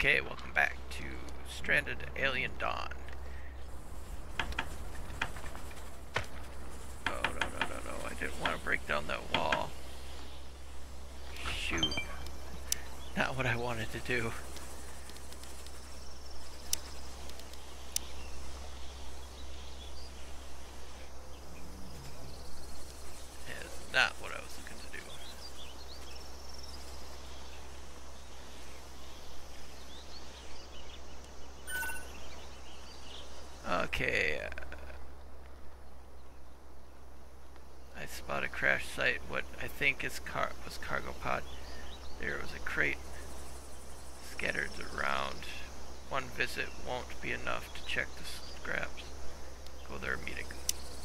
Okay, welcome back to Stranded Alien Dawn. Oh, no, I didn't want to break down that wall. Shoot. Not what I wanted to do. That is not what I was looking to do. Okay, I spot a crash site. What I think is was cargo pod. There was a crate scattered around. One visit won't be enough to check the scraps. Go there immediately.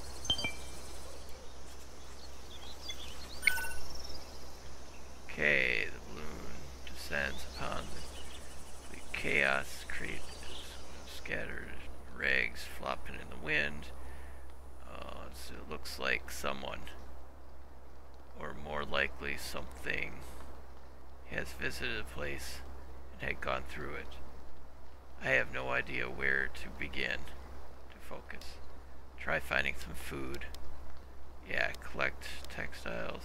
Okay, the balloon descends upon the chaos. Crate scattered rags flopping in the wind. So it looks like someone, or more likely something, has visited a place and had gone through it. I have no idea where to begin to focus. Try finding some food. Yeah, collect textiles.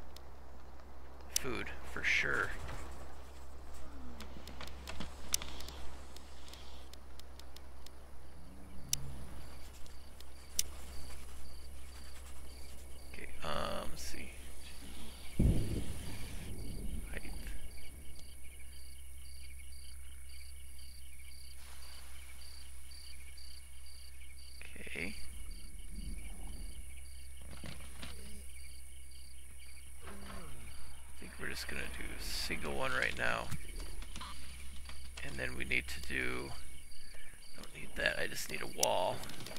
Food, for sure. Let's see. Height. Okay. I think we're just gonna do a single one right now. And then we need to do, don't need that, I just need a wall.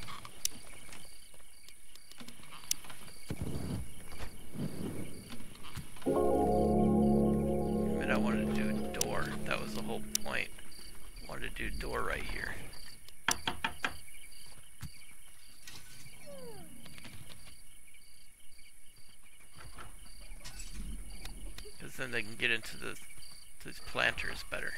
And I wanted to do a door. That was the whole point. I wanted to do a door right here. Because then they can get into these planters better.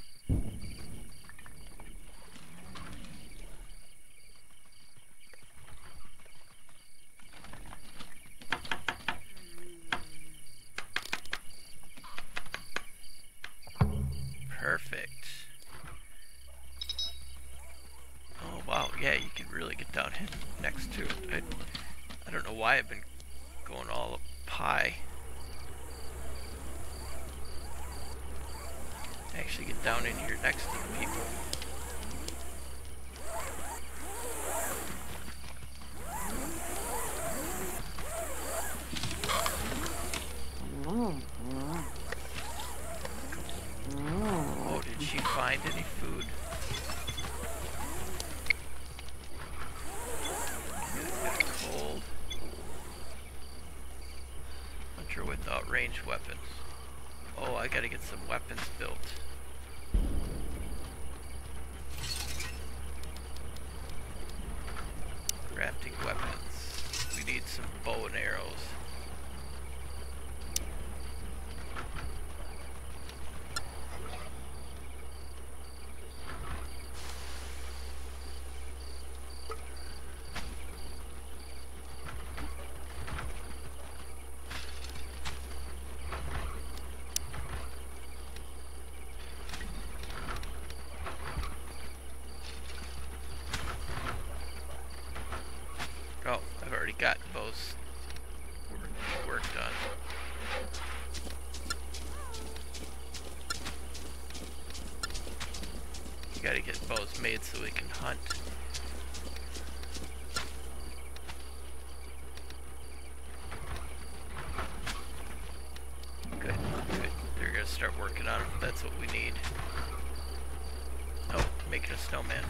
Perfect. Oh wow, yeah, you can really get down in next to it. I don't know why I've been going all up high. Actually get down in here next to the people. Oh, did she find any food? Get cold. Hunter without ranged weapons. Oh, I gotta get some weapons built. Crafting weapons. We need some bow and arrows. Oh, I've already got bows work done. You gotta get bows made so we can hunt. Good, good. They're gonna start working on them. That's what we need. Oh, making a snowman.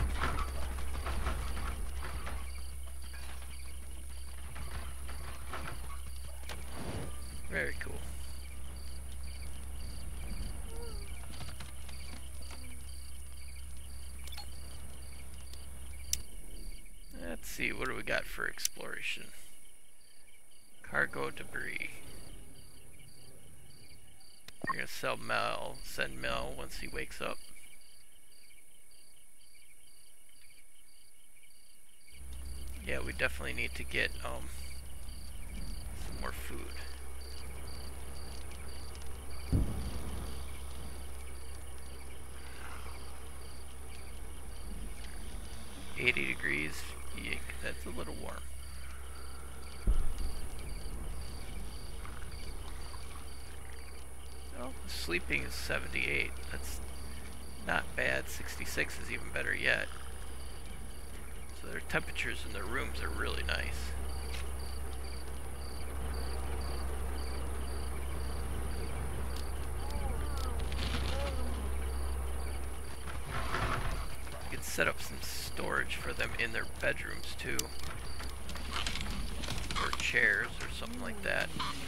Very cool. Let's see, what do we got for exploration? Cargo debris. We're gonna send Mel once he wakes up. definitely need to get some more food. $80 degrees. Eek, that's a little warm. Oh, sleeping is 78. That's not bad. 66 is even better yet. So their temperatures in their rooms are really nice. You could set up some storage for them in their bedrooms too. Or chairs or something like that.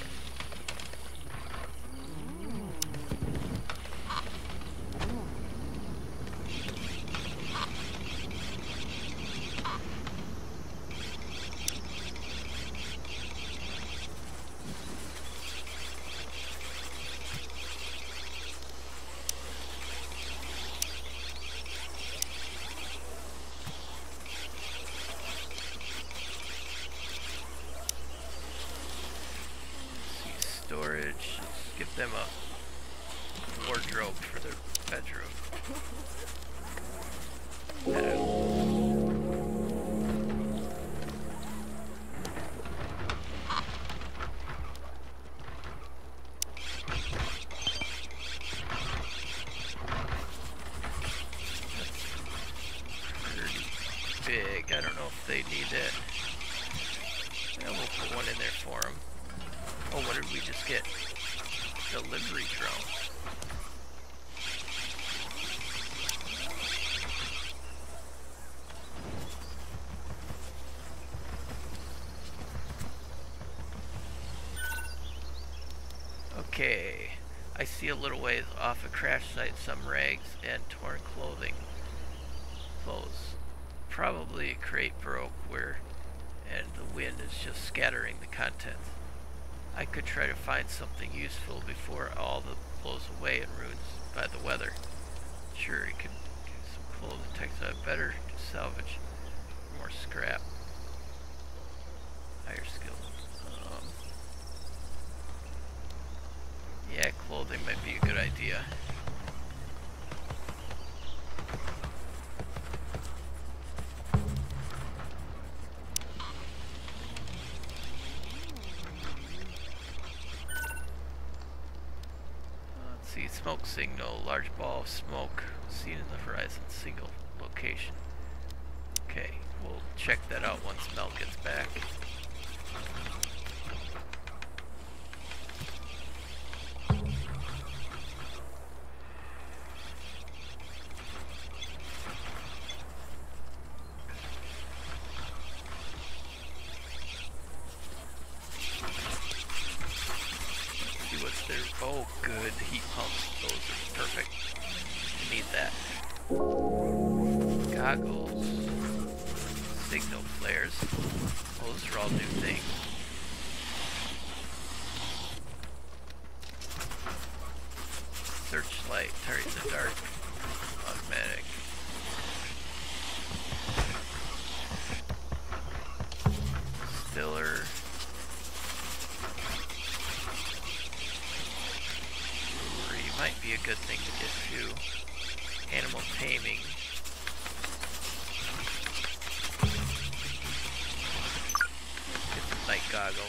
Storage, give them a wardrobe for their bedroom. That's pretty big. I don't know if they need it. Yeah, we'll put one in there for them. Oh, what did we just get? Delivery drone. Okay, I see a little ways off a crash site some rags and torn clothes. Probably a crate broke and the wind is just scattering the contents. I could try to find something useful before all the blows away and ruins by the weather. Sure, you could get some clothes and textile. Better to salvage more scrap. Higher skill. Yeah, clothing might be a good idea. Smoke signal, large ball of smoke seen in the horizon, single location. Okay, we'll check that out once Mel gets back. See what's there. Oh, good. Heat pumps. Those are perfect. Need that. Goggles. Signal flares. Those are all new things. Searchlight. Target in the dark. Automatic. Stiller. Might be a good thing to get to. Animal taming. Get some night goggles.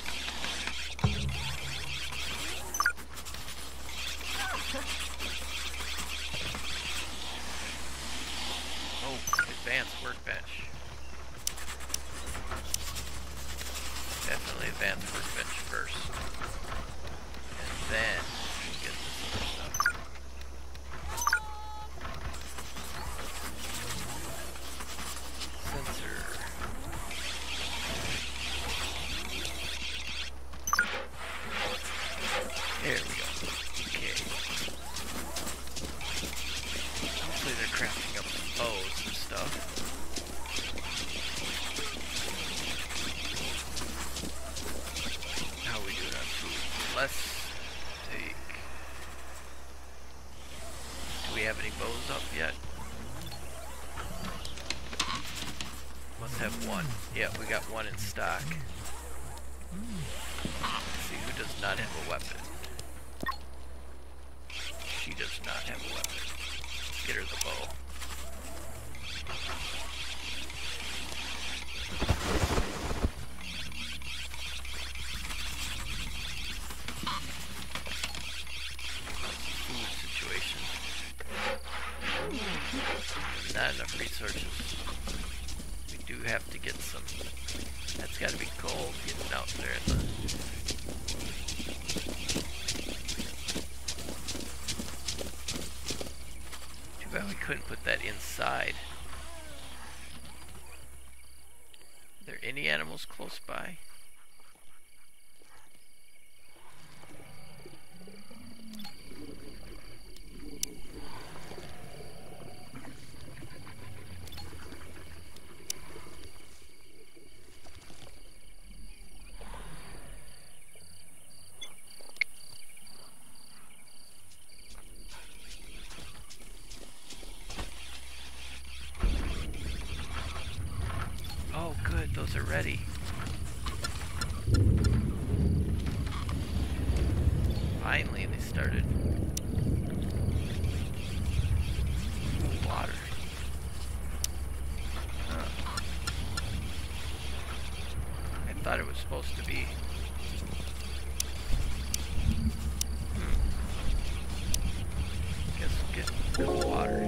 Oh, advanced workbench. Definitely advanced workbench first. And then get this other stuff. There we go. Okay. Hopefully they're crafting up some bows and stuff. How are we doing on food? Let's take... Do we have any bows up yet? must have one. Yeah, we got one in stock. Let's see who does not have a weapon. She does not have a weapon. Get her the bow. Food situation. Not enough resources. We do have to get some. That's got to be cold getting out there in the. Too bad we couldn't put that inside. Are there any animals close by? Oh, good, those are ready. Finally, they started. Water. Huh. I thought it was supposed to be. Guess we'll get the water.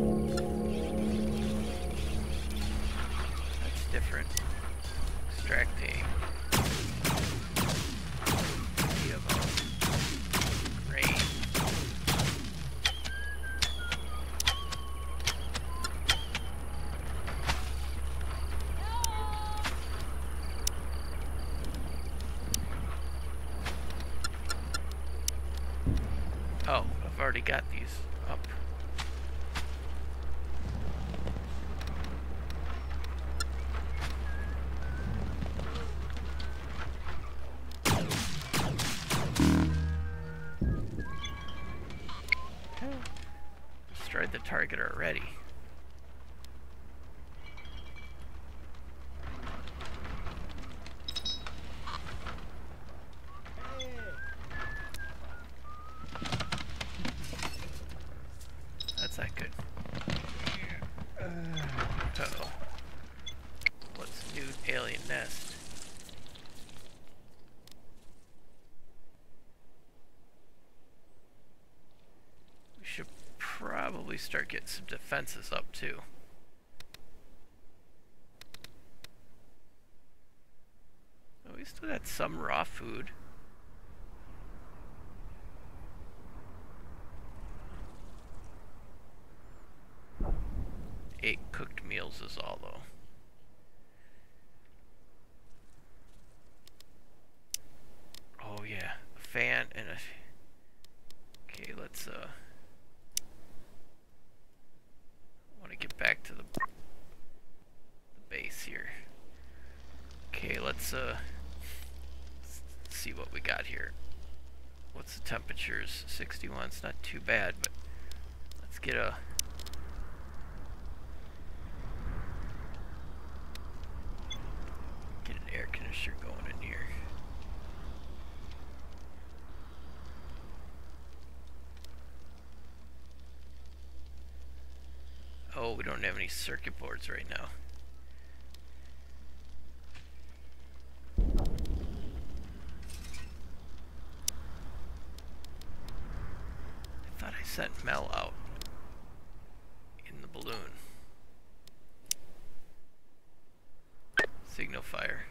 Different. Extracting. Grain. Oh, I've already got these up. Destroyed the target already. That's not good. Uh-oh. What's new alien nest? We should probably start getting some defenses up too. Oh, we still got some raw food. Eight cooked meals is all though. Oh yeah, a fan and a. Okay, let's want to get back to the base here. Okay, let's see what we got here. What's the temperatures? 61. It's not too bad, but let's get an air conditioner going in here. Oh, we don't have any circuit boards right now. I thought I sent Mel out in the balloon. Signal fire.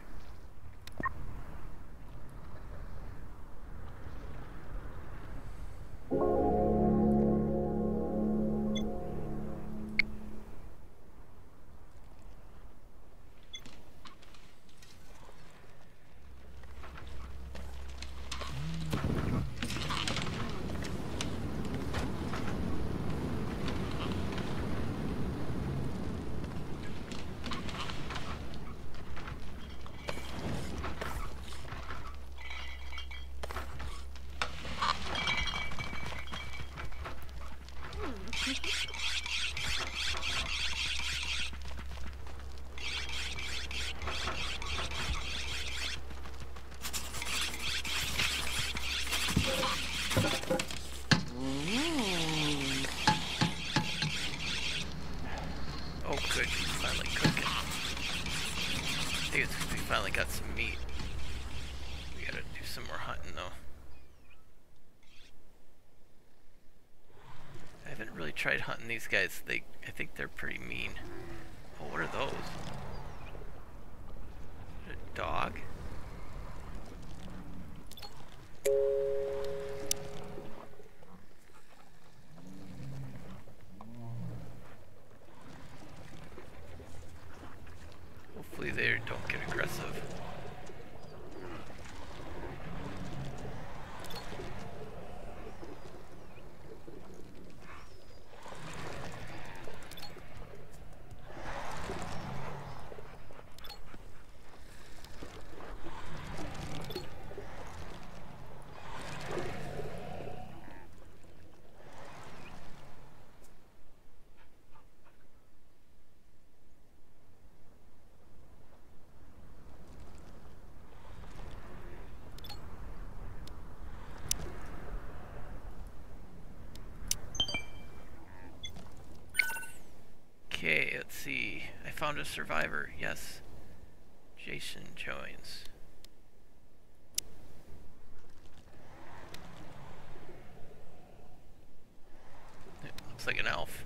got some meat. We gotta do some more hunting though. I haven't really tried hunting these guys. I think they're pretty mean. Oh, what are those? A dog? Hopefully they don't get aggressive. Okay, let's see. I found a survivor. Yes. Jason joins. It looks like an elf.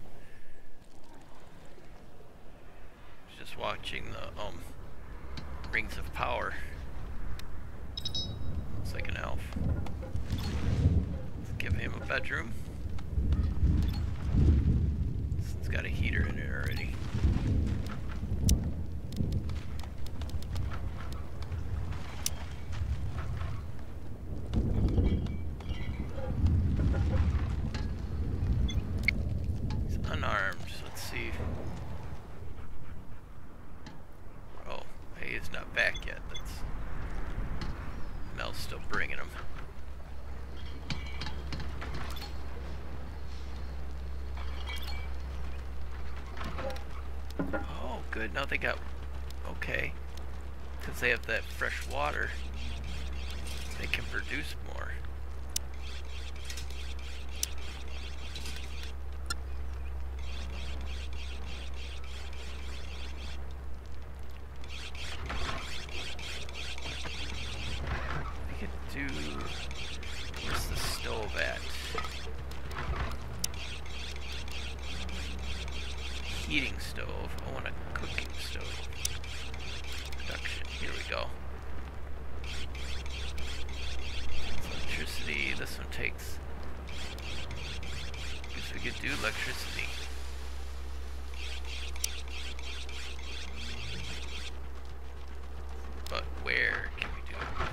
He's just watching the Rings of Power. Looks like an elf. Let's give him a bedroom. It's got a heater in it already. He's unarmed. Let's see. Oh, he is not back yet. That's Mel's still bringing him. Oh, good. Now they got... Okay. Because they have that fresh water, they can produce more. We could do... Where's the stove at? Heating stove. I want a cooking stove. Production. Here we go. Electricity. This one takes... Guess we could do electricity. But where can we do it?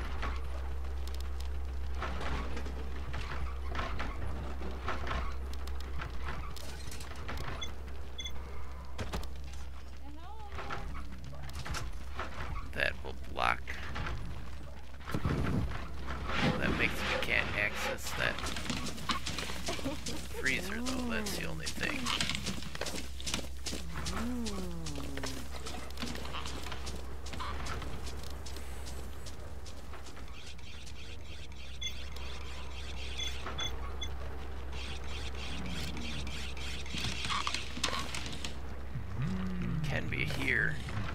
That will block. That makes we can't access that freezer though, that's the only thing. Can be here.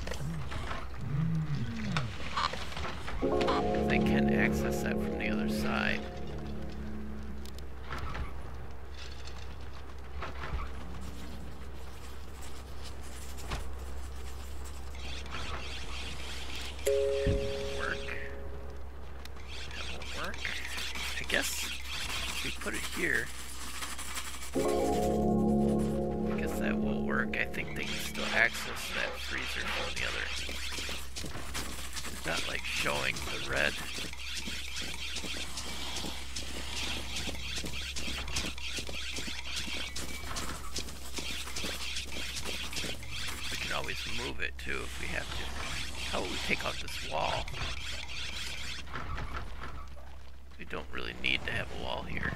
They can access that from the other side. Work. That won't work. I guess if we put it here, I guess that will work. I think they can still access that freezer from the other. It's not like showing the red. We can always move it too if we have to. How about we take out this wall? We don't really need to have a wall here.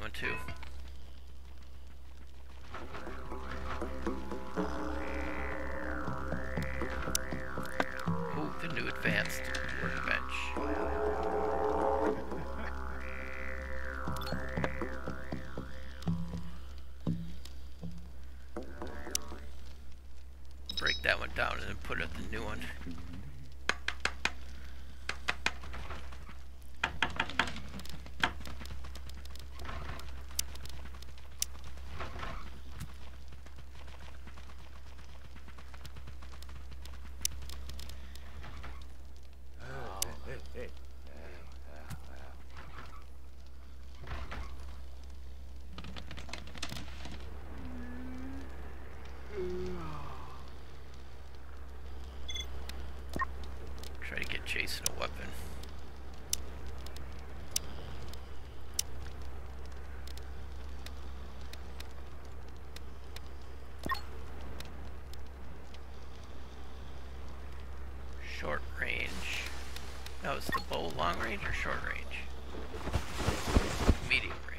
one too. Ooh, the new advanced workbench. Break that one down and then put up the new one. Try to get Jason a weapon. Short range. Now is the bow long range or short range? Medium range.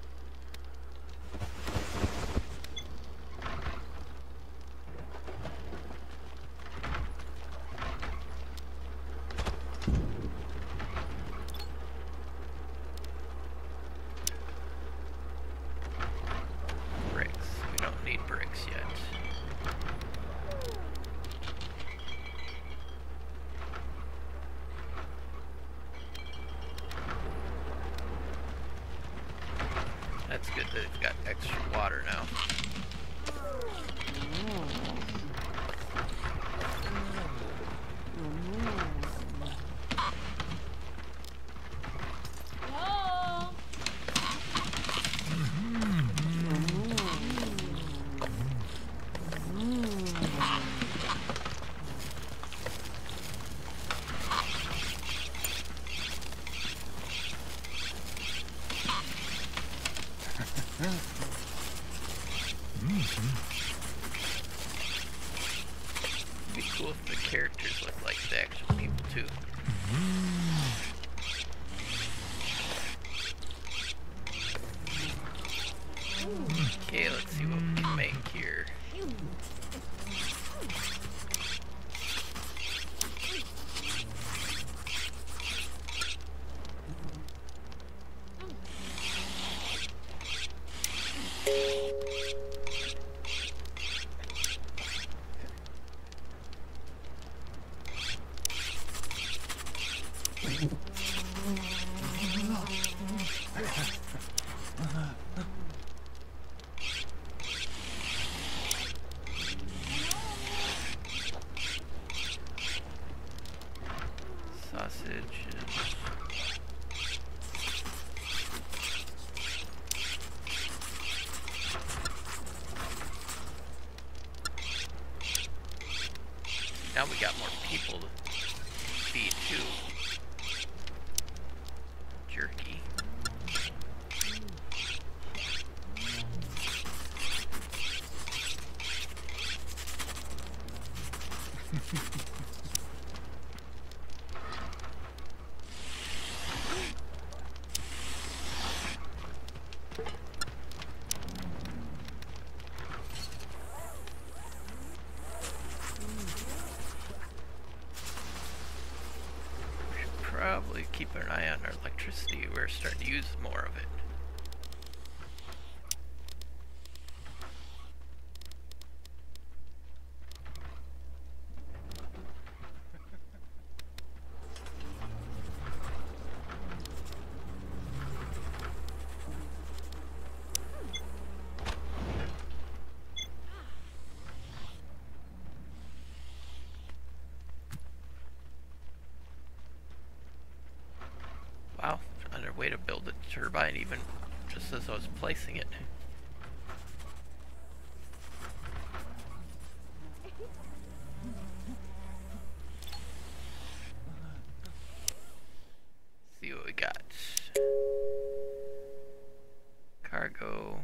That's good that they've got extra water now. It'd be cool if the characters look like the actual people too. Okay, let's see what we can make here. Sausages. Now we got more people to feed too. Jerky. Probably keep an eye on our electricity. We're starting to use more of it. Wow, on their way to build a turbine even just as I was placing it. See what we got. Cargo.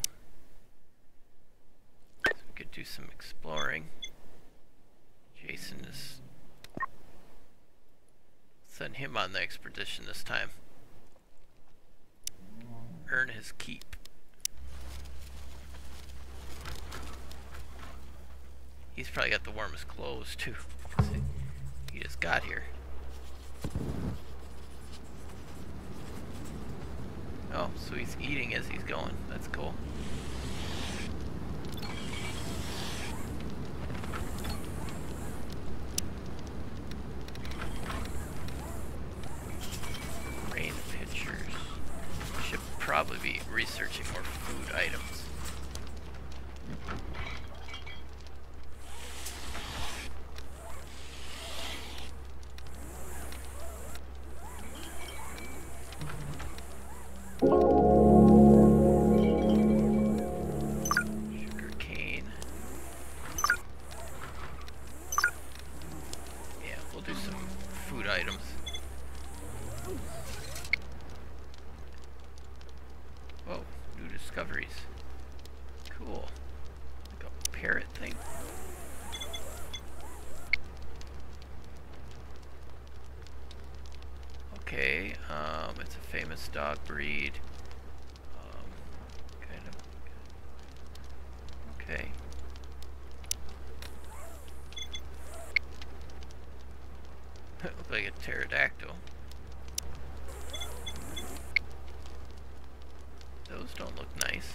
So we could do some exploring. Jason is... Send him on the expedition this time. Earn his keep. He's probably got the warmest clothes too. He just got here. Oh, so he's eating as he's going. That's cool. Rain pictures. Should probably be researching more food items. Cool. Like a parrot thing. Okay, it's a famous dog breed. Kind of. Okay. Looks like a pterodactyl. Those don't look nice.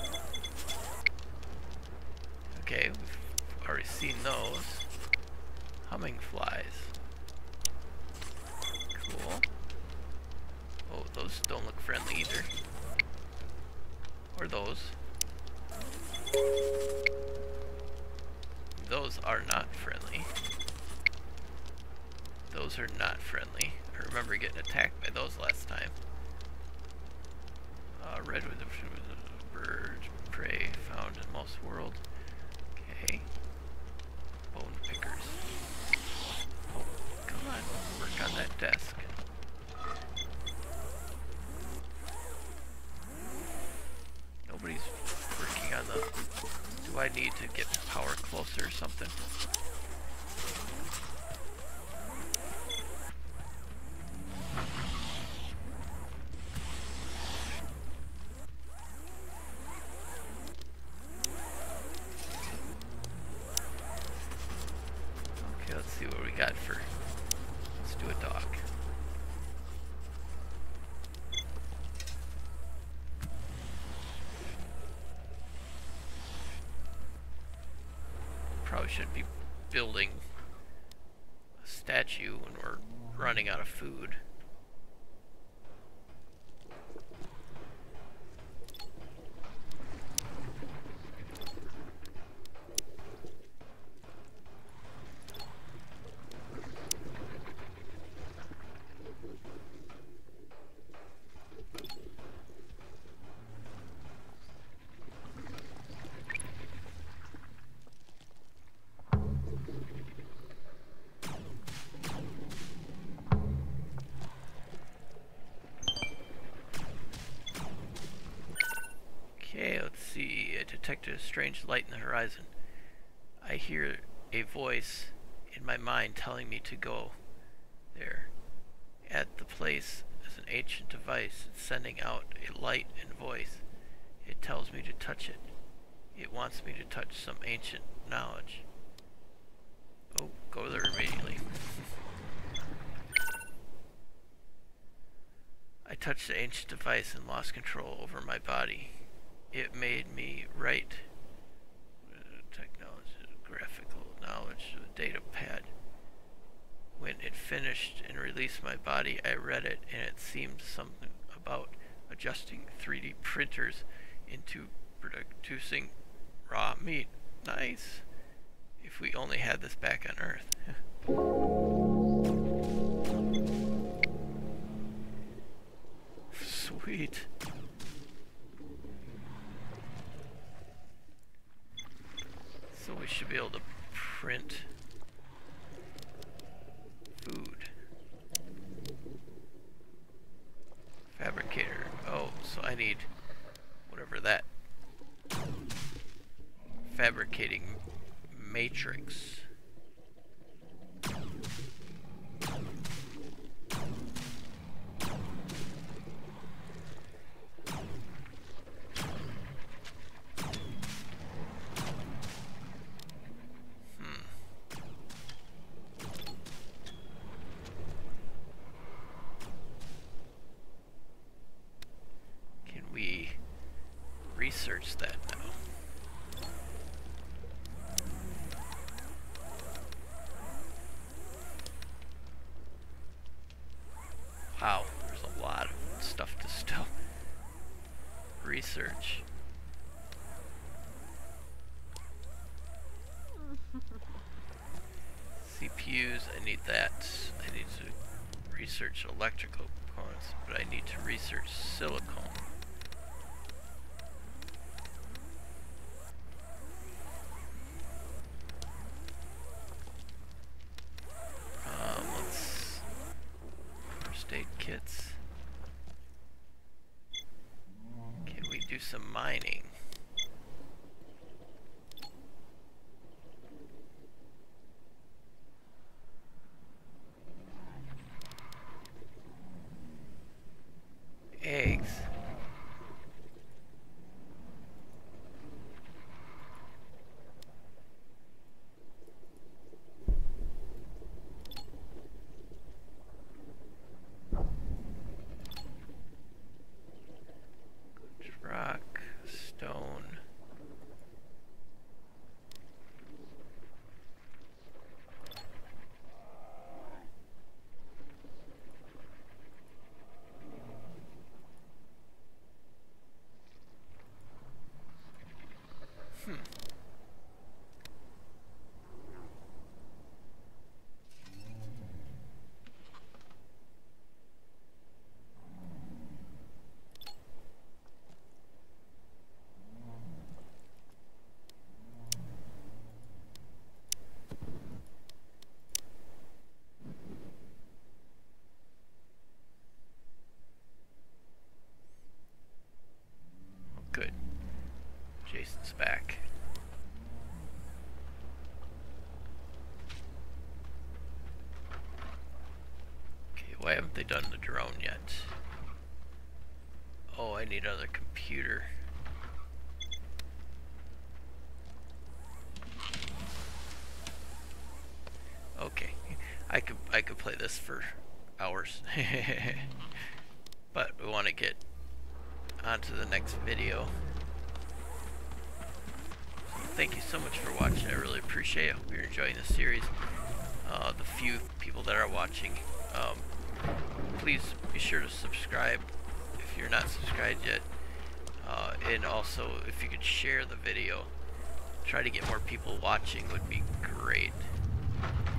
Okay, we've already seen those. Humming flies. Cool. Oh, those don't look friendly either. Or those. Those are not friendly. Those are not friendly. I remember getting attacked by those last time. Red with a bird prey found in most worlds. Okay. Bone pickers. Oh, come on, work on that desk. Nobody's working on the... Do I need to get power closer or something? See what we got for... Let's do a dock. Probably shouldn't be building a statue when we're running out of food. Okay, let's see. I detected a strange light in the horizon. I hear a voice in my mind telling me to go there. At the place is an ancient device. It's sending out a light and voice. It tells me to touch it. It wants me to touch some ancient knowledge. Oh, go there immediately. I touched the ancient device and lost control over my body. It made me write technology, graphical knowledge, data pad. When it finished and released my body, I read it, and it seemed something about adjusting 3D printers into producing raw meat. Nice. If we only had this back on Earth. Sweet. So we should be able to print food. Fabricator. Oh, so I need whatever that fabricating matrix. research that now. Wow, there's a lot of stuff to still research. CPUs, I need that. I need to research electrical components, but I need to research silicone. Let's first aid kits. Can we do some mining? Eggs. Rock, stone. Good. Jason's back. Okay, why haven't they done the drone yet? Oh, I need another computer. Okay, I could play this for hours. But we want to get on to the next video. Thank you so much for watching. I really appreciate it. I hope you're enjoying this series. The few people that are watching, please be sure to subscribe if you're not subscribed yet. And also, if you could share the video, try to get more people watching would be great.